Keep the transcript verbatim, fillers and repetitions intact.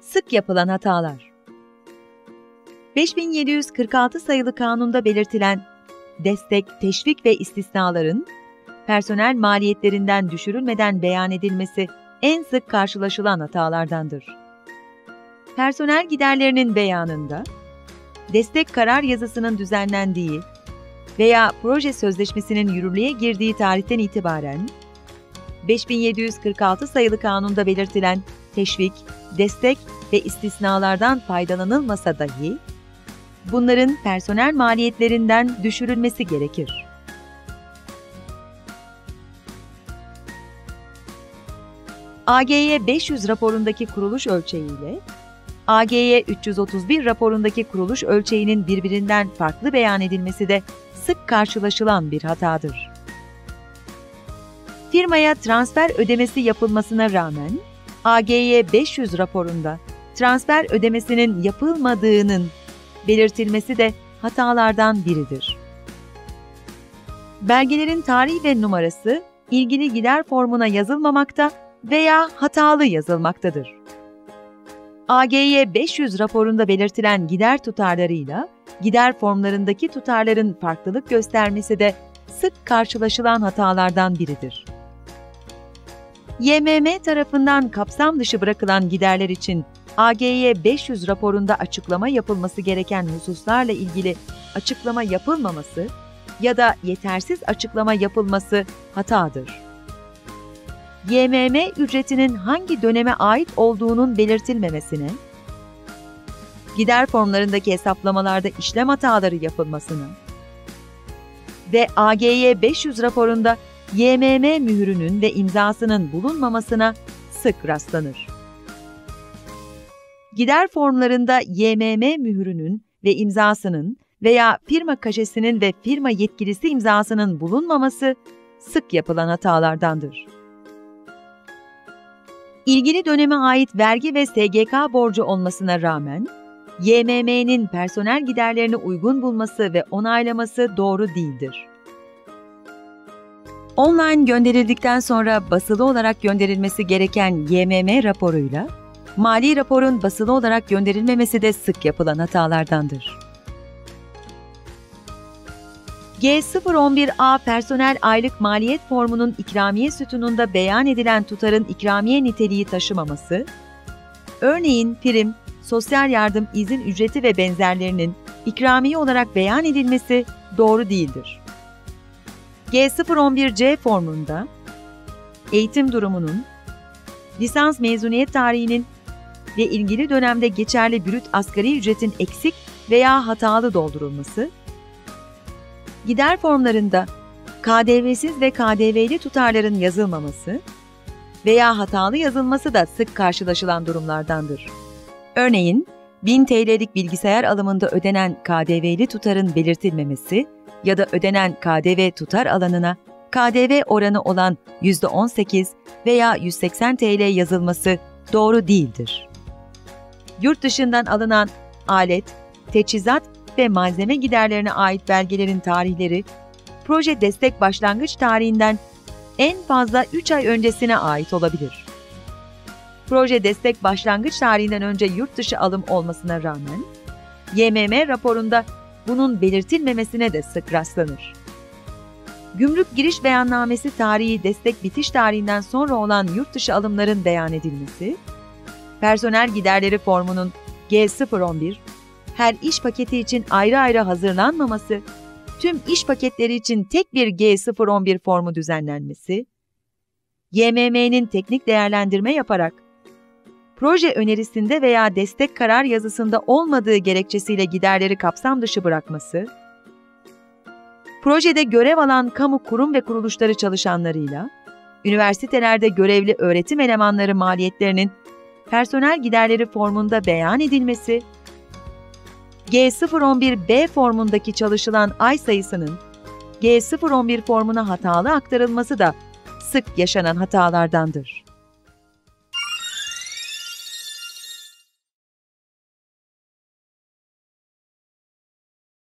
Sık yapılan hatalar. beş bin yedi yüz kırk altı sayılı kanunda belirtilen destek, teşvik ve istisnaların personel maliyetlerinden düşürülmeden beyan edilmesi en sık karşılaşılan hatalardandır. Personel giderlerinin beyanında, destek karar yazısının düzenlendiği veya proje sözleşmesinin yürürlüğe girdiği tarihten itibaren, beş bin yedi yüz kırk altı sayılı kanunda belirtilen teşvik, destek ve istisnalardan faydalanılmasa dahi, bunların personel maliyetlerinden düşürülmesi gerekir. A G Y beş yüz raporundaki kuruluş ölçeğiyle, A G Y üç yüz otuz bir raporundaki kuruluş ölçeğinin birbirinden farklı beyan edilmesi de sık karşılaşılan bir hatadır. Firmaya transfer ödemesi yapılmasına rağmen, A G Y beş yüz raporunda transfer ödemesinin yapılmadığının belirtilmesi de hatalardan biridir. Belgelerin tarih ve numarası ilgili gider formuna yazılmamakta veya hatalı yazılmaktadır. A G Y beş yüz raporunda belirtilen gider tutarlarıyla gider formlarındaki tutarların farklılık göstermesi de sık karşılaşılan hatalardan biridir. Y M M tarafından kapsam dışı bırakılan giderler için A G Y beş yüz raporunda açıklama yapılması gereken hususlarla ilgili açıklama yapılmaması ya da yetersiz açıklama yapılması hatadır. Y M M ücretinin hangi döneme ait olduğunun belirtilmemesine, gider formlarındaki hesaplamalarda işlem hataları yapılmasına ve A G Y beş yüz raporunda Y M M mührünün ve imzasının bulunmamasına sık rastlanır. Gider formlarında Y M M mührünün ve imzasının veya firma kaşesinin ve firma yetkilisi imzasının bulunmaması sık yapılan hatalardandır. İlgili döneme ait vergi ve S G K borcu olmasına rağmen, Y M M'nin personel giderlerini uygun bulması ve onaylaması doğru değildir. Online gönderildikten sonra basılı olarak gönderilmesi gereken Y M M raporuyla, mali raporun basılı olarak gönderilmemesi de sık yapılan hatalardandır. G sıfır on bir A personel aylık maliyet formunun ikramiye sütununda beyan edilen tutarın ikramiye niteliği taşımaması, örneğin prim, sosyal yardım, izin ücreti ve benzerlerinin ikramiye olarak beyan edilmesi doğru değildir. G sıfır on bir C formunda, eğitim durumunun, lisans mezuniyet tarihinin ve ilgili dönemde geçerli brüt asgari ücretin eksik veya hatalı doldurulması, gider formlarında K D V'siz ve K D V'li tutarların yazılmaması veya hatalı yazılması da sık karşılaşılan durumlardandır. Örneğin, bin T L'lik bilgisayar alımında ödenen K D V'li tutarın belirtilmemesi ya da ödenen K D V tutar alanına K D V oranı olan yüzde on sekiz veya yüz seksen T L yazılması doğru değildir. Yurt dışından alınan alet, teçhizat ve malzeme giderlerine ait belgelerin tarihleri, proje destek başlangıç tarihinden en fazla üç ay öncesine ait olabilir. Proje destek başlangıç tarihinden önce yurt dışı alım olmasına rağmen, Y M M raporunda bunun belirtilmemesine de sık rastlanır. Gümrük giriş beyannamesi tarihi destek bitiş tarihinden sonra olan yurt dışı alımların beyan edilmesi, personel giderleri formunun G sıfır on bir, her iş paketi için ayrı ayrı hazırlanmaması, tüm iş paketleri için tek bir G sıfır on bir formu düzenlenmesi, Y M M'nin teknik değerlendirme yaparak, proje önerisinde veya destek karar yazısında olmadığı gerekçesiyle giderleri kapsam dışı bırakması, projede görev alan kamu kurum ve kuruluşları çalışanlarıyla, üniversitelerde görevli öğretim elemanları maliyetlerinin personel giderleri formunda beyan edilmesi, G sıfır on bir B formundaki çalışılan ay sayısının G sıfır on bir formuna hatalı aktarılması da sık yaşanan hatalardandır.